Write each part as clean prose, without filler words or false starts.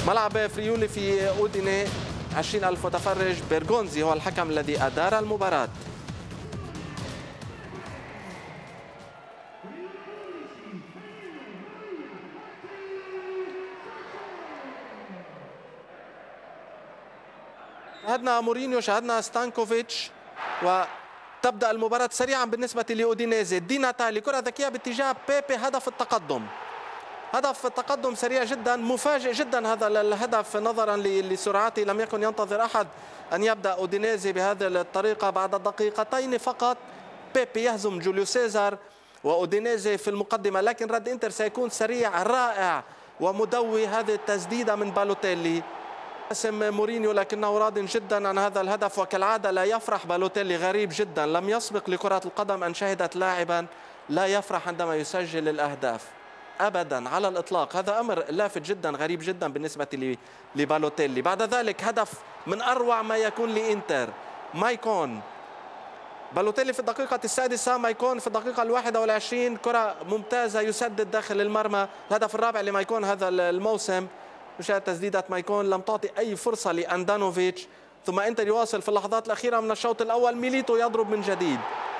ملعب فريولي في أوديني 20,000 متفرج. بيرغونزي هو الحكم الذي أدار المباراة. شاهدنا مورينيو، شاهدنا ستانكوفيتش، وتبدأ المباراة سريعا بالنسبة لأودينيزي. دي ناتالي كرة ذكية باتجاه بيبي، هدف التقدم. هدف التقدم سريع جدا، مفاجئ جدا هذا الهدف نظرا لسرعته. لم يكن ينتظر أحد أن يبدأ أودينيزي بهذه الطريقة. بعد دقيقتين فقط بيبي يهزم جوليو سيزار وأودينيزي في المقدمة، لكن رد إنتر سيكون سريع رائع ومدوي. هذه التسديدة من بالوتيلي. اسم مورينيو لكنه راض جدا عن هذا الهدف، وكالعادة لا يفرح بالوتيلي. غريب جدا، لم يسبق لكرة القدم أن شهدت لاعبا لا يفرح عندما يسجل الأهداف أبدا على الإطلاق. هذا أمر لافت جدا، غريب جدا بالنسبة لبالوتيلي. بعد ذلك هدف من أروع ما يكون لإنتر. مايكون، بالوتيلي في الدقيقة السادسة، مايكون في الدقيقة 21. كرة ممتازة، يسدد داخل المرمى. الهدف الرابع لمايكون هذا الموسم. مشاهد تسديدة مايكون لم تعطي أي فرصة لأندانوفيتش. ثم إنتر يواصل في اللحظات الأخيرة من الشوط الأول. ميليتو يضرب من جديد.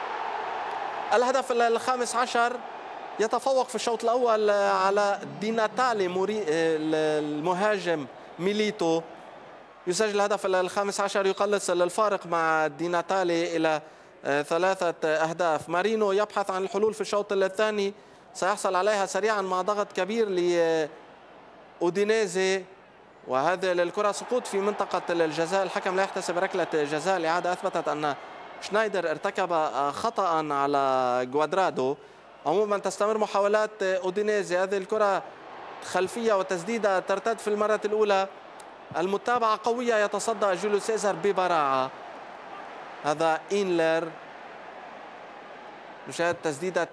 الهدف الخامس عشر، يتفوق في الشوط الأول على دي ناتالي المهاجم ميليتو. يسجل الهدف الخامس عشر، يقلص الفارق مع دي ناتالي إلى 3 أهداف. مارينو يبحث عن الحلول في الشوط الثاني، سيحصل عليها سريعا مع ضغط كبير لأودينيزي. وهذه الكرة سقوط في منطقة الجزاء. الحكم لا يحتسب ركلة جزاء. الإعادة أثبتت أن شنايدر ارتكب خطأ على جوادرادو. عموما تستمر محاولات أودينيزي. هذه الكرة خلفية وتسديدة ترتد في المرة الأولى. المتابعة قوية، يتصدى جوليو سيزار ببراعة. هذا إنلر. نشاهد تسديدة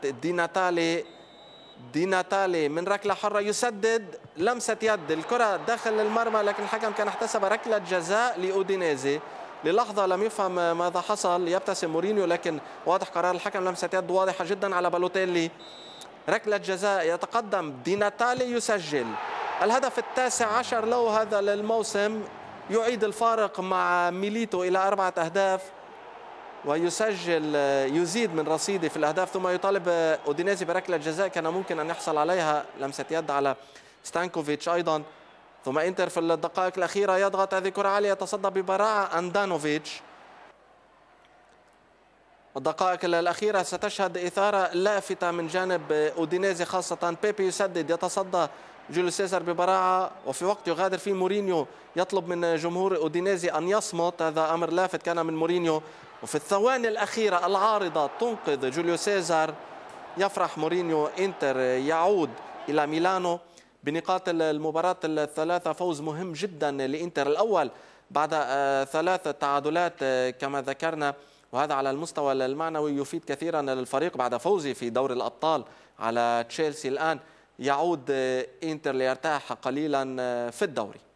دي ناتالي من ركلة حرة، يسدد لمسة يد. الكرة داخل المرمى، لكن الحكم كان احتسب ركلة جزاء لأودينيزي. للحظة لم يفهم ماذا حصل. يبتسم مورينيو، لكن واضح قرار الحكم. لمسة يد واضحة جدا على بالوتيلي. ركلة جزاء، يتقدم دي ناتالي، يسجل الهدف التاسع عشر له هذا الموسم. يعيد الفارق مع ميليتو إلى 4 أهداف، ويسجل يزيد من رصيده في الأهداف. ثم يطالب أودينيزي بركلة جزاء كان ممكن أن يحصل عليها. لمسة يد على ستانكوفيتش أيضا. ثم إنتر في الدقائق الأخيرة يضغط. هذه كرة عالية، يتصدى ببراعة أندانوفيتش. الدقائق الأخيرة ستشهد إثارة لافتة من جانب أودينيزي، خاصة بيبي يسدد، يتصدى جوليو سيزار ببراعة. وفي وقت يغادر فيه مورينيو يطلب من جمهور أودينيزي أن يصمت. هذا أمر لافت كان من مورينيو. وفي الثواني الأخيرة العارضة تنقذ جوليو سيزار. يفرح مورينيو. إنتر يعود إلى ميلانو بنقاط المباراة الثلاثة. فوز مهم جدا لإنتر، الأول بعد 3 تعادلات كما ذكرنا، وهذا على المستوى المعنوي يفيد كثيرا للفريق بعد فوزه في دوري الأبطال على تشيلسي. الآن يعود إنتر ليرتاح قليلا في الدوري.